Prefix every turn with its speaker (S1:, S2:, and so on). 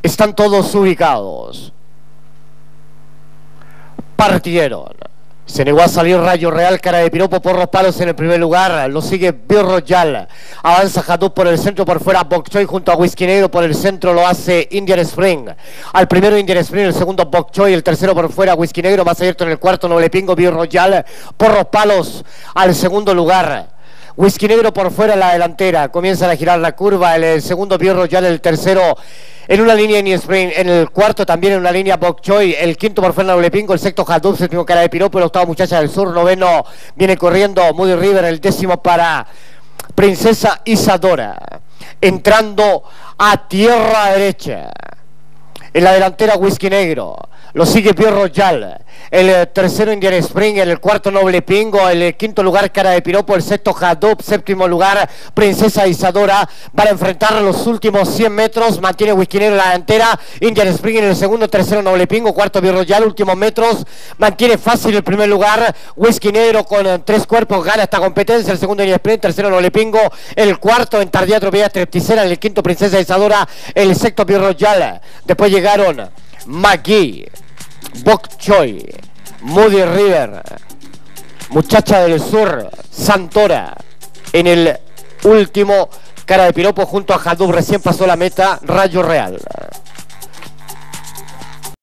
S1: Están todos ubicados. Partieron. Se negó a salir Rayo Real, Cara de Piropo por los palos en el primer lugar. Lo sigue Beer Royal. Avanza Hadoop por el centro, por fuera Bok Choy junto a Whisky Negro. Por el centro lo hace Indian Spring. Al primero Indian Spring, el segundo Bok Choy, el tercero por fuera Whisky Negro. Más abierto en el cuarto Noble Pingo, Beer Royal por los palos al segundo lugar. Whisky Negro por fuera en la delantera. Comienzan a girar la curva. El segundo Beer Royal, el tercero en una línea Indian Spring, en el cuarto también en una línea Bok Choy, el quinto por fuera Noble Pingo, el sexto Hadoop, séptimo Cara de Piropo, el octavo Muchacha del Sur, noveno viene corriendo Moody River, el décimo para Princesa Isadora. Entrando a tierra derecha. En la delantera Whisky Negro. Lo sigue Beer Royal. El tercero Indian Spring, el cuarto Noble Pingo, el quinto lugar Cara de Piropo, el sexto Hadoop, séptimo lugar Princesa Isadora. Para enfrentar los últimos 100 metros, mantiene Whisky Negro en la delantera, Indian Spring en el segundo, tercero Noble Pingo, cuarto Beer Royal, últimos metros, mantiene fácil el primer lugar, Whisky Negro con 3 cuerpos, gana esta competencia, el segundo Indian Spring, tercero Noble Pingo, el cuarto en tardía atropellada Strepticera, el quinto Princesa Isadora, el sexto Beer Royal. Después llegaron McGee, Bok Choy, Moody River, Muchacha del Sur, Santora. En el último Cara de Piropo junto a Hadoop recién pasó la meta Rayo Real.